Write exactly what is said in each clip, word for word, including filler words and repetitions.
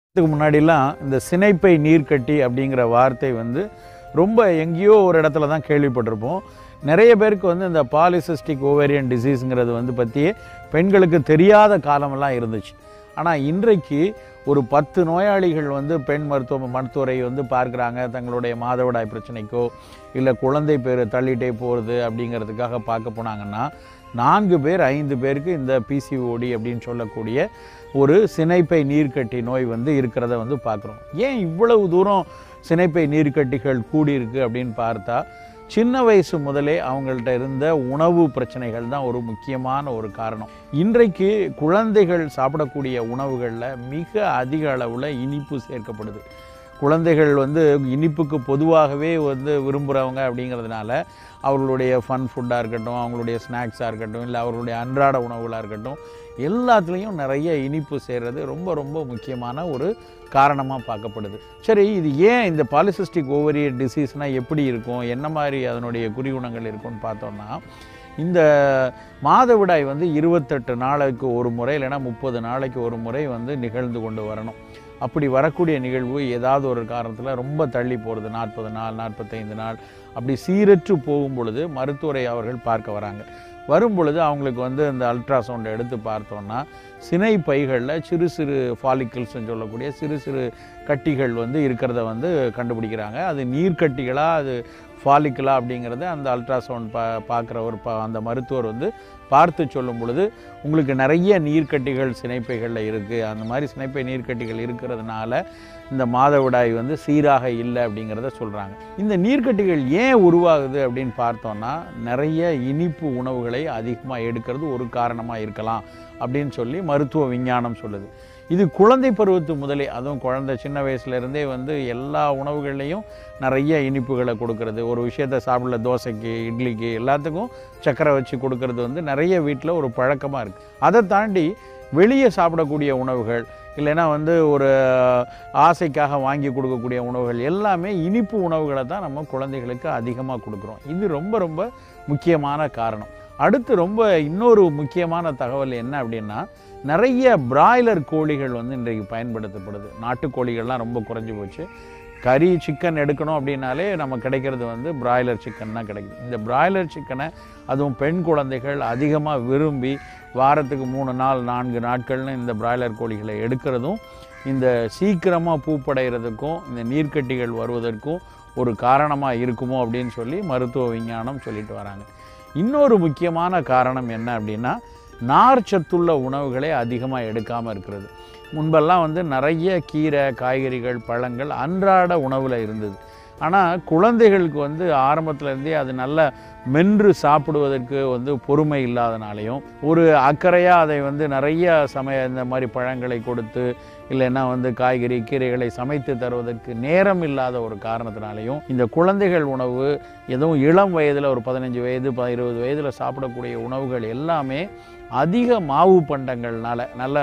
இதுக்கு முன்னாடிலாம் இந்த சினைப்பை நீர்க்கட்டி அப்படிங்கிற வார்த்தை வந்து ரொம்ப எங்கேயோ ஒரு இடத்துல தான் கேள்விப்பட்டிருப்போம். நிறைய பேருக்கு வந்து இந்த பாலிசிஸ்டிக் ஓவேரியன் டிசீஸுங்கிறது வந்து பற்றியே பெண்களுக்கு தெரியாத காலமெல்லாம் இருந்துச்சு. ஆனால் இன்றைக்கு ஒரு பத்து நோயாளிகள் வந்து பெண் மருத்துவ மருத்துவரை வந்து பார்க்குறாங்க. தங்களுடைய மாதவிடாய் பிரச்சனைக்கோ இல்லை குழந்தை பேர் தள்ளிட்டே போகிறது அப்படிங்கிறதுக்காக பார்க்க போனாங்கன்னா நான்கு பேர் ஐந்து பேருக்கு இந்த பிசிஓடி அப்படின்னு சொல்லக்கூடிய ஒரு சினைப்பை நீர்க்கட்டி நோய் வந்து இருக்கிறத வந்து பார்க்குறோம். ஏன் இவ்வளவு தூரம் சினைப்பை நீர்க்கட்டிகள் கூடியிருக்கு அப்படின்னு பார்த்தா சின்ன வயசு முதலே அவங்கள்ட்ட இருந்த உணவு பிரச்சனைகள் தான் ஒரு முக்கியமான ஒரு காரணம். இன்றைக்கு குழந்தைகள் சாப்பிடக்கூடிய உணவுகளில் மிக அதிக அளவில் இனிப்பு சேர்க்கப்படுது. குழந்தைகள் வந்து இனிப்புக்கு பொதுவாகவே வந்து விரும்புகிறவங்க அப்படிங்கிறதுனால அவர்களுடைய ஃபன் ஃபுட்டாக இருக்கட்டும், அவங்களுடைய ஸ்நாக்ஸாக இருக்கட்டும், இல்லை அவர்களுடைய அன்றாட உணவுகளாக இருக்கட்டும், எல்லாத்துலேயும் நிறைய இனிப்பு சேர்றது ரொம்ப ரொம்ப முக்கியமான ஒரு காரணமாக பார்க்கப்படுது. சரி, இது ஏன் இந்த பாலிசிஸ்டிக் ஓவரியன் டிசீஸ்னால் எப்படி இருக்கும், என்ன மாதிரி அதனுடைய குறிகுணங்கள் இருக்கும்னு பார்த்தோம்னா, இந்த மாதவிடாய் வந்து இருபத்தெட்டு நாளைக்கு ஒரு முறை இல்லைன்னா முப்பது நாளைக்கு ஒரு முறை வந்து நிகழ்ந்து கொண்டு வரணும். அப்படி வரக்கூடிய நிகழ்வு ஏதாவது ஒரு காரணத்தில் ரொம்ப தள்ளி போகிறது, நாற்பது நாள் நாற்பத்தைந்து நாள் அப்படி சீரற்று போகும் பொழுது மருத்துவரை அவர்கள் பார்க்க வராங்க. வரும் பொழுது அவங்களுக்கு வந்து இந்த அல்ட்ராசவுண்டை எடுத்து பார்த்தோன்னா சினை பைகளில் சிறு சிறு ஃபாலிக்கிள்ஸ்ன்னு சொல்லக்கூடிய சிறு சிறு கட்டிகள் வந்து இருக்கிறத வந்து கண்டுபிடிக்கிறாங்க. அது நீர்க்கட்டிகளாக அது ஃபாலிக்கலா அப்படிங்கிறத அந்த அல்ட்ராசவுண்ட் பா பார்க்குறவர் பா அந்த மருத்துவர் வந்து பார்த்து சொல்லும் பொழுது உங்களுக்கு நிறைய நீர்க்கட்டிகள் சினைப்பைகளில் இருக்குது, அந்த மாதிரி சினைப்பை நீர்க்கட்டிகள் இருக்கிறதுனால இந்த மாதவிடாய் வந்து சீராக இல்லை அப்படிங்கிறத சொல்கிறாங்க. இந்த நீர்க்கட்டிகள் ஏன் உருவாகுது அப்படின்னு பார்த்தோன்னா நிறைய இனிப்பு உணவுகளை அதிகமாக எடுக்கிறது ஒரு காரணமாக இருக்கலாம் அப்படின்னு சொல்லி மருத்துவ விஞ்ஞானம் சொல்லுது. இது குழந்தை பருவத்து முதலே, அதுவும் குழந்தை சின்ன வயசுலேருந்தே வந்து எல்லா உணவுகள்லேயும் நிறைய இனிப்புகளை கொடுக்கறது, ஒரு விஷயத்தை சாப்பிடல தோசைக்கு இட்லிக்கு எல்லாத்துக்கும் சர்க்கரை வச்சு கொடுக்கறது வந்து நிறைய வீட்டில் ஒரு பழக்கமாக இருக்குது. அதை தாண்டி வெளியே சாப்பிடக்கூடிய உணவுகள் இல்லைன்னா வந்து ஒரு ஆசைக்காக வாங்கி கொடுக்கக்கூடிய உணவுகள் எல்லாமே இனிப்பு உணவுகளை தான் நம்ம குழந்தைகளுக்கு அதிகமாக கொடுக்குறோம். இது ரொம்ப ரொம்ப முக்கியமான காரணம். அடுத்து ரொம்ப இன்னொரு முக்கியமான தகவல் என்ன அப்படின்னா, நிறைய பிராய்லர் கோழிகள் வந்து இன்றைக்கு பயன்படுத்தப்படுது. நாட்டுக்கோழிகள்லாம் ரொம்ப குறைஞ்சி போச்சு. கறி சிக்கன் எடுக்கணும் அப்படின்னாலே நம்ம கிடைக்கிறது வந்து பிராய்லர் சிக்கன் தான் கிடைக்குது. இந்த பிராய்லர் சிக்கனை அதுவும் பெண் குழந்தைகள் அதிகமாக விரும்பி வாரத்துக்கு மூணு நாள் நான்கு நாட்கள்னு இந்த பிராய்லர் கோழிகளை எடுக்கிறதும் இந்த சீக்கிரமாக பூப்படைகிறதுக்கும் இந்த நீர்க்கட்டிகள் வருவதற்கும் ஒரு காரணமாக இருக்குமோ அப்படின்னு சொல்லி மருத்துவ விஞ்ஞானம் சொல்லிட்டு வராங்க. இன்னொரு முக்கியமான காரணம் என்ன அப்படின்னா, நார் சத்துள்ள உணவுகளை அதிகமாக எடுக்காமல் இருக்கிறது. முன்பெல்லாம் வந்து நிறைய கீரை காய்கறிகள் பழங்கள் அன்றாட உணவில் இருந்தது. ஆனால் குழந்தைகளுக்கு வந்து ஆரம்பத்துலேருந்தே அது நல்ல மென்று சாப்பிடுவதற்கு வந்து பொறுமை இல்லாதனாலையும் ஒரு அக்கறையாக அதை வந்து நிறைய சமய இந்த மாதிரி பழங்களை கொடுத்து இல்லைன்னா வந்து காய்கறி கீரைகளை சமைத்து தருவதற்கு நேரம் இல்லாத ஒரு காரணத்தினாலையும் இந்த குழந்தைகள் உணவு எதுவும் இளம் வயதில் ஒரு பதினஞ்சு வயது இருபது வயதில் சாப்பிடக்கூடிய உணவுகள் எல்லாமே அதிக மாவு பண்டங்கள்னால நல்ல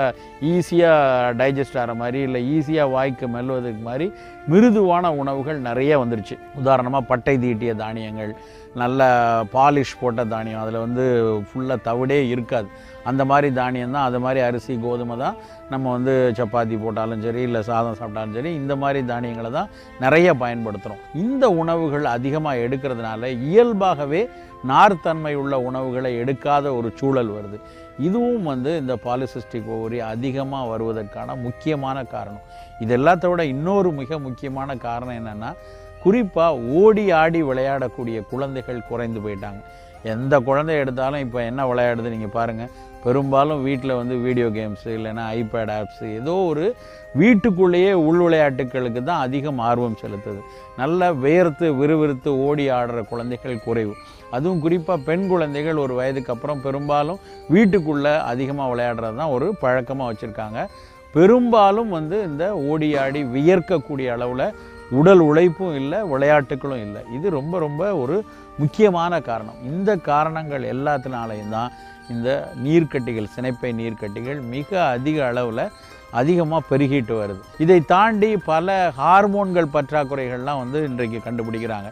ஈஸியாக டைஜஸ்ட் ஆகிற மாதிரி இல்லை ஈஸியாக வாய்க்கு மெல்வதற்கு மாதிரி மிருதுவான உணவுகள் நிறைய வந்துருச்சு. உதாரணமாக பட்டை தீட்டிய தானியங்கள், நல்ல பாலிஷ் போட்ட தானியம், அதில் வந்து ஃபுல்லாக தவிடே இருக்காது, அந்த மாதிரி தானியம் தான், அது மாதிரி அரிசி கோதுமை தான் நம்ம வந்து சப்பாத்தி போட்டாலும் சரி இல்லை சாதம் சாப்பிட்டாலும் சரி இந்த மாதிரி தானியங்களை தான் நிறைய பயன்படுத்துகிறோம். இந்த உணவுகள் அதிகமாக எடுக்கிறதுனால இயல்பாகவே நார்த்தன்மை உள்ள உணவுகளை எடுக்காத ஒரு சூழல் வருது. இதுவும் வந்து இந்த பாலிசிஸ்டிக் ஓவரி அதிகமாக வருவதற்கான முக்கியமான காரணம். இது எல்லாத்த விட இன்னொரு மிக முக்கியமான காரணம் என்னென்னா, குறிப்பாக ஓடி ஆடி விளையாடக்கூடிய குழந்தைகள் குறைந்து போயிட்டாங்க. எந்த குழந்தை எடுத்தாலும் இப்போ என்ன விளையாடுது நீங்கள் பாருங்கள், பெரும்பாலும் வீட்டில் வந்து வீடியோ கேம்ஸு இல்லைன்னா ஐபேட் ஆப்ஸு ஏதோ ஒரு வீட்டுக்குள்ளேயே உள் விளையாட்டுகளுக்கு தான் அதிகம் ஆர்வம் செலுத்துது. நல்ல வேர்த்து விறுவிறுத்து ஓடி ஆடுற குழந்தைகள் குறைவு. அதுவும் குறிப்பாக பெண் குழந்தைகள் ஒரு வயதுக்கு அப்புறம் பெரும்பாலும் வீட்டுக்குள்ளே அதிகமாக விளையாடுறது தான் ஒரு பழக்கமாக வச்சுருக்காங்க. பெரும்பாலும் வந்து இந்த ஓடி ஆடி வியர்க்கக்கூடிய அளவில் உடல் உழைப்பும் இல்லை, விளையாட்டுகளும் இல்லை. இது ரொம்ப ரொம்ப ஒரு முக்கியமான காரணம். இந்த காரணங்கள் எல்லாத்தினாலையும் தான் இந்த நீர்க்கட்டிகள் சினைப்பை நீர்க்கட்டிகள் மிக அதிக அளவில் அதிகமாக பெருகிட்டு வருது. இதை தாண்டி பல ஹார்மோன்கள் பற்றாக்குறைகள்லாம் வந்து இன்றைக்கு கண்டுபிடிக்கிறாங்க.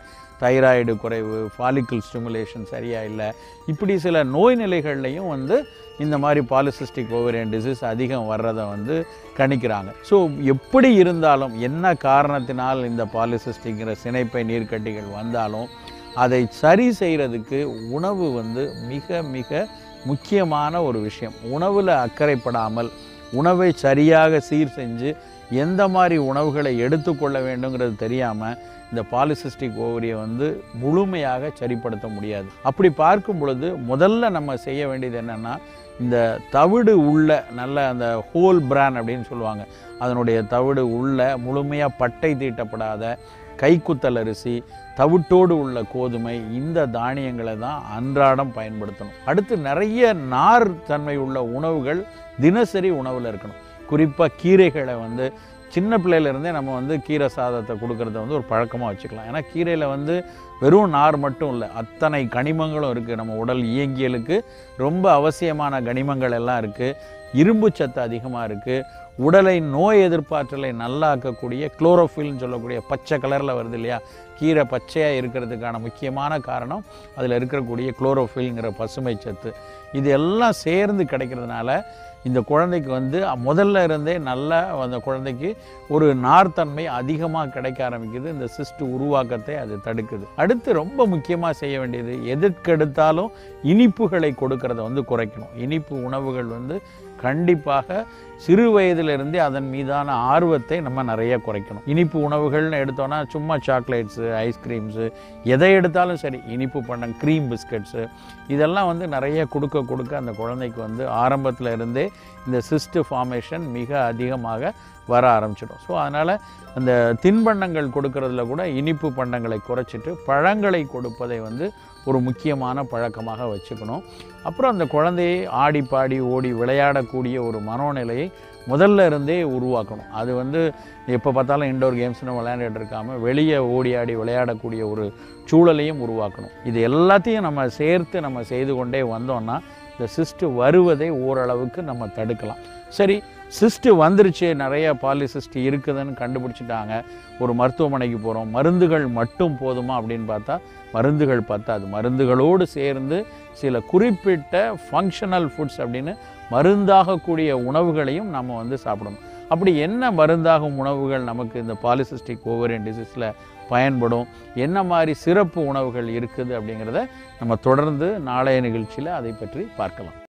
தைராய்டு குறைவு, ஃபாலிக்கல் ஸ்டிமுலேஷன் சரியாக இல்லை, இப்படி சில நோய் நிலைகள்லையும் வந்து இந்த மாதிரி பாலிசிஸ்டிக் ஓவேரியன் டிசீஸ் அதிகம் வர்றதை வந்து கணிக்கிறாங்க. ஸோ எப்படி இருந்தாலும் என்ன காரணத்தினால் இந்த பாலிசிஸ்டிக்கிற சினைப்பை நீர்க்கட்டிகள் வந்தாலும் அதை சரி செய்கிறதுக்கு உணவு வந்து மிக மிக முக்கியமான ஒரு விஷயம். உணவில் அக்கறைப்படாமல் உணவை சரியாக சீர் செஞ்சு எந்த மாதிரி உணவுகளை எடுத்துக்கொள்ள வேண்டுங்கிறது தெரியாமல் இந்த பாலிசிஸ்டிக் ஓவரியை வந்து முழுமையாக சரிப்படுத்த முடியாது. அப்படி பார்க்கும் பொழுது முதல்ல நம்ம செய்ய வேண்டியது என்னென்னா, இந்த தவிடு உள்ள நல்ல அந்த ஹோல் பிரான் அப்படின்னு சொல்லுவாங்க, அதனுடைய தவிடு உள்ள முழுமையாக பட்டை தீட்டப்படாத கைக்குத்தல் அரிசி, தவிட்டோடு உள்ள கோதுமை, இந்த தானியங்களை தான் அன்றாடம் பயன்படுத்தணும். அடுத்து நிறைய நார் தன்மை உள்ள உணவுகள் தினசரி உணவில் இருக்கணும். குறிப்பாக கீரைகளை வந்து சின்ன பிள்ளையிலேருந்தே நம்ம வந்து கீரை சாதத்தை கொடுக்கறத வந்து ஒரு பழக்கமாக வச்சுக்கலாம். ஏன்னா கீரையில் வந்து வெறும் நார் மட்டும் இல்லை, அத்தனை கனிமங்களும் இருக்குது. நம்ம உடல் இயங்கியலுக்கு ரொம்ப அவசியமான கனிமங்கள் எல்லாம் இருக்குது. இரும்பு சத்து அதிகமாக இருக்குது. உடலை நோய் எதிர்ப்பாற்றலை நல்லாக்கக்கூடிய குளோரோஃபில்னு சொல்லக்கூடிய பச்சை கலரில் வருது இல்லையா, கீரை பச்சையாக இருக்கிறதுக்கான முக்கியமான காரணம் அதில் இருக்கக்கூடிய குளோரோஃபில்ங்கிற பசுமை சத்து. இது எல்லாம் சேர்ந்து கிடைக்கிறதுனால இந்த குழந்தைக்கு வந்து முதல்ல இருந்தே நல்லா அந்த குழந்தைக்கு ஒரு நார்த்தன்மை அதிகமாக கிடைக்க ஆரம்பிக்குது. இந்த சிஸ்ட் உருவாக்கத்தை அது தடுக்குது. அடுத்து ரொம்ப முக்கியமாக செய்ய வேண்டியது, எதற்கெடுத்தாலும் இனிப்புகளை கொடுக்கறத வந்து குறைக்கணும். இனிப்பு உணவுகள் வந்து கண்டிப்பாக சிறு வயதிலிருந்தே அதன் மீதான ஆர்வத்தை நம்ம நிறைய குறைக்கணும். இனிப்பு உணவுகள்னு எடுத்தோன்னா சும்மா சாக்லேட்ஸு, ஐஸ்கிரீம்ஸு, எதை எடுத்தாலும் சரி, இனிப்பு பண்ண க்ரீம் பிஸ்கட்ஸு, இதெல்லாம் வந்து நிறைய கொடுக்க கொடுக்க அந்த குழந்தைக்கு வந்து ஆரம்பத்தில் இருந்தே இந்த சிஸ்ட் ஃபார்மேஷன் மிக அதிகமாக வர ஆரம்பிச்சிடும். ஸோ அதனால் அந்த தின்பண்டங்கள் கொடுக்கறதுல கூட இனிப்பு பண்டங்களை குறைச்சிட்டு பழங்களை கொடுப்பதை வந்து ஒரு முக்கியமான பழக்கமாக வச்சுக்கணும். அப்புறம் அந்த குழந்தையை ஆடி பாடி ஓடி விளையாடக்கூடிய ஒரு மனோநிலையை முதல்ல இருந்தே உருவாக்கணும். அது வந்து எப்போ பார்த்தாலும் இன்டோர் கேம்ஸ்னு விளையாண்டுட்டு இருக்காமல் வெளியே ஓடி ஆடி விளையாடக்கூடிய ஒரு சூழலையும் உருவாக்கணும். இது எல்லாத்தையும் நம்ம சேர்த்து நம்ம செய்து கொண்டே வந்தோம்னா இந்த சிஸ்ட்டு வருவதை ஓரளவுக்கு நம்ம தடுக்கலாம். சரி, சிஸ்ட்டு வந்துருச்சு, நிறைய பாலிசிஸ்ட் இருக்குதுன்னு கண்டுபிடிச்சிட்டாங்க, ஒரு மருத்துவமனைக்கு போகிறோம், மருந்துகள் மட்டும் போதுமா அப்படின்னு பார்த்தா மருந்துகள் பத்தாது. மருந்துகளோடு சேர்ந்து சில குறிப்பிட்ட ஃபங்க்ஷனல் ஃபுட்ஸ் அப்படின்னு மருந்தாகக்கூடிய உணவுகளையும் நம்ம வந்து சாப்பிடணும். அப்படி என்ன மருந்தாகும் உணவுகள் நமக்கு இந்த பாலிசிஸ்டிக் ஓவேரியன் டிசீஸில் பயன்படும், என்ன மாதிரி சிறப்பு உணவுகள் இருக்குது அப்படிங்கிறத நம்ம தொடர்ந்து நாளைய நிகழ்ச்சியில் அதை பற்றி பார்க்கலாம்.